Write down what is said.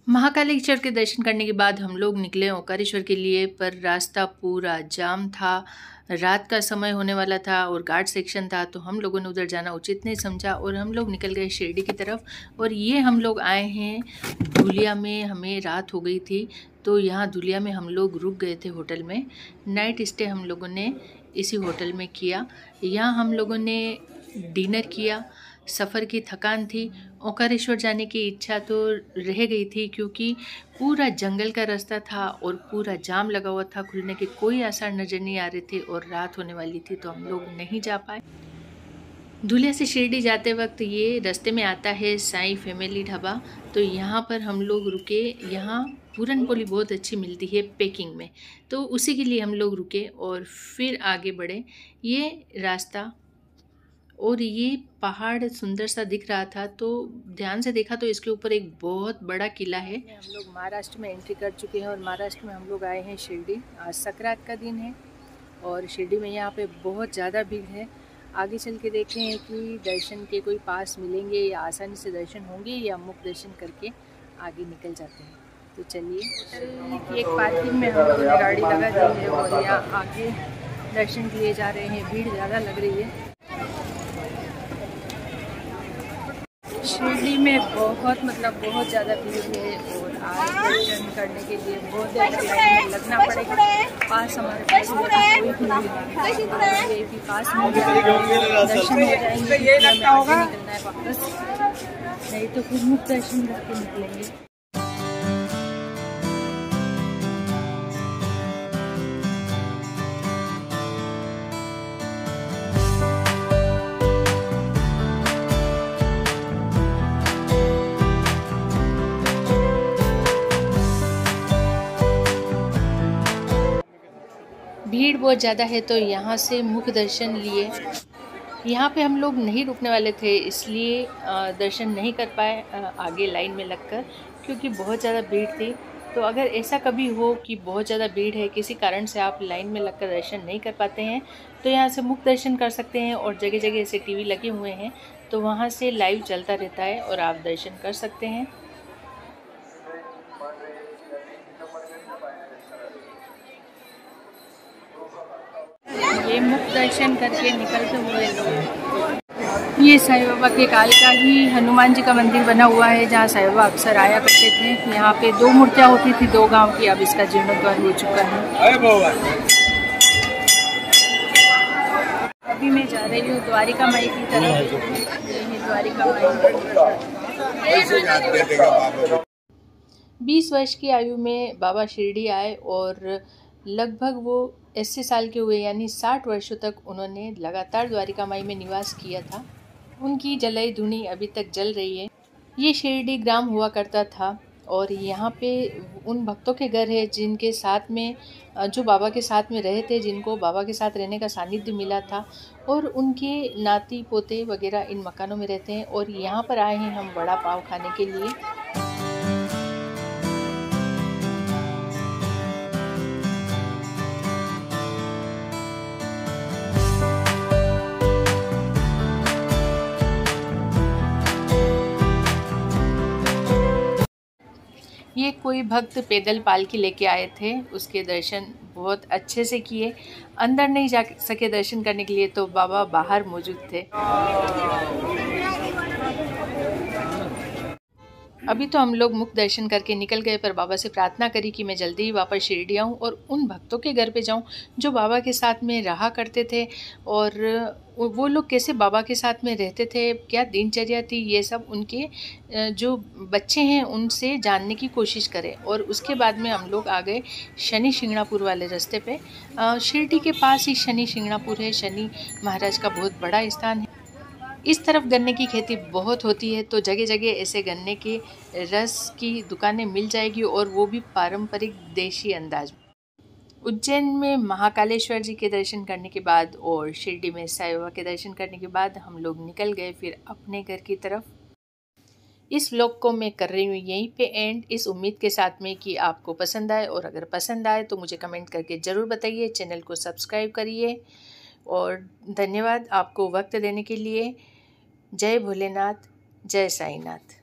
महाकालेश्वर के दर्शन करने के बाद हम लोग निकले ओंकारेश्वर के लिए, पर रास्ता पूरा जाम था। रात का समय होने वाला था और घाट सेक्शन था, तो हम लोगों ने उधर जाना उचित नहीं समझा और हम लोग निकल गए शिरडी की तरफ। और ये हम लोग आए हैं धुलिया में। हमें रात हो गई थी, तो यहाँ धुलिया में हम लोग रुक गए थे होटल में। नाइट स्टे हम लोगों ने इसी होटल में किया। यहाँ हम लोगों ने डिनर किया। सफ़र की थकान थी, ओंकारेश्वर जाने की इच्छा तो रह गई थी, क्योंकि पूरा जंगल का रास्ता था और पूरा जाम लगा हुआ था। खुलने के कोई आसार नज़र नहीं आ रहे थे और रात होने वाली थी, तो हम लोग नहीं जा पाए। धुलिया से शिरडी जाते वक्त ये रास्ते में आता है साईं फैमिली ढाबा, तो यहाँ पर हम लोग रुके। यहाँ पूरन पोली बहुत अच्छी मिलती है पैकिंग में, तो उसी के लिए हम लोग रुके और फिर आगे बढ़े। ये रास्ता और ये पहाड़ सुंदर सा दिख रहा था, तो ध्यान से देखा तो इसके ऊपर एक बहुत बड़ा किला है। हम लोग महाराष्ट्र में एंट्री कर चुके हैं और महाराष्ट्र में हम लोग आए हैं शिरडी। आज संक्रांत का दिन है और शिरडी में यहाँ पे बहुत ज़्यादा भीड़ है। आगे चल के देखते हैं कि दर्शन के कोई पास मिलेंगे या आसानी से दर्शन होंगे या मुक्त दर्शन करके आगे निकल जाते हैं। तो चलिए, एक पार्किंग में हम लोगों ने गाड़ी लगा दी है और यहाँ आगे दर्शन के लिए जा रहे हैं। भीड़ ज़्यादा लग रही है। शिरडी में बहुत बहुत ज़्यादा भीड़ है और आज दर्शन करने के लिए बहुत ज़्यादा लाइन में लगना पड़ेगा। पास हमारे पास कोई भी पास मिल जाएगा, दर्शन हो जाएंगे। निकलना है वापस, नहीं तो फिर मुक्त दर्शन करके निकलेंगे। भीड़ बहुत ज़्यादा है, तो यहाँ से मुख दर्शन लिए। यहाँ पे हम लोग नहीं रुकने वाले थे, इसलिए दर्शन नहीं कर पाए आगे लाइन में लगकर, क्योंकि बहुत ज़्यादा भीड़ थी। तो अगर ऐसा कभी हो कि बहुत ज़्यादा भीड़ है, किसी कारण से आप लाइन में लगकर दर्शन नहीं कर पाते हैं, तो यहाँ से मुख दर्शन कर सकते हैं। और जगह जगह ऐसे टीवी लगे हुए हैं, तो वहाँ से लाइव चलता रहता है और आप दर्शन कर सकते हैं। ये मुक्त दर्शन करके निकलते हुए लोग। ये साईं बाबा के काल का ही हनुमान जी का मंदिर बना हुआ है, जहाँ साईं बाबा अक्सर आया करते थे। यहाँ पे 2 मूर्तियाँ होती थी 2 गांव की, अब इसका जीर्णोद्धार हो चुका है। अभी मैं जा रही हूँ द्वारिका माई की तरफ। ये द्वारिका माई 20 वर्ष की आयु में बाबा शिरडी आए और लगभग वो 80 साल के हुए, यानी 60 वर्षों तक उन्होंने लगातार द्वारिका माई में निवास किया था। उनकी जलाई धुनी अभी तक जल रही है। ये शिरडी ग्राम हुआ करता था और यहाँ पे उन भक्तों के घर है जिनके साथ में, जो बाबा के साथ में रहे थे, जिनको बाबा के साथ रहने का सानिध्य मिला था, और उनके नाती पोते वगैरह इन मकानों में रहते हैं। और यहाँ पर आए हैं हम वड़ा पाव खाने के लिए। ये कोई भक्त पैदल पालकी लेके आए थे, उसके दर्शन बहुत अच्छे से किए। अंदर नहीं जा सके दर्शन करने के लिए, तो बाबा बाहर मौजूद थे। अभी तो हम लोग मुक्त दर्शन करके निकल गए, पर बाबा से प्रार्थना करी कि मैं जल्दी ही वापस शिरडी आऊँ और उन भक्तों के घर पे जाऊँ जो बाबा के साथ में रहा करते थे, और वो लोग कैसे बाबा के साथ में रहते थे, क्या दिनचर्या थी, ये सब उनके जो बच्चे हैं उनसे जानने की कोशिश करें। और उसके बाद में हम लोग आ गए शनि शिंगणापुर वाले रास्ते पे। शिरडी के पास ही शनि शिंगणापुर है। शनि महाराज का बहुत बड़ा स्थान है। इस तरफ गन्ने की खेती बहुत होती है, तो जगह जगह ऐसे गन्ने के रस की दुकानें मिल जाएगी, और वो भी पारंपरिक देशी अंदाज में। उज्जैन में महाकालेश्वर जी के दर्शन करने के बाद और शिरडी में साईं बाबा के दर्शन करने के बाद हम लोग निकल गए फिर अपने घर की तरफ। इस व्लॉग को मैं कर रही हूँ यहीं पे एंड, इस उम्मीद के साथ में कि आपको पसंद आए, और अगर पसंद आए तो मुझे कमेंट करके ज़रूर बताइए। चैनल को सब्सक्राइब करिए और धन्यवाद आपको वक्त देने के लिए। जय भोलेनाथ, जय साईनाथ।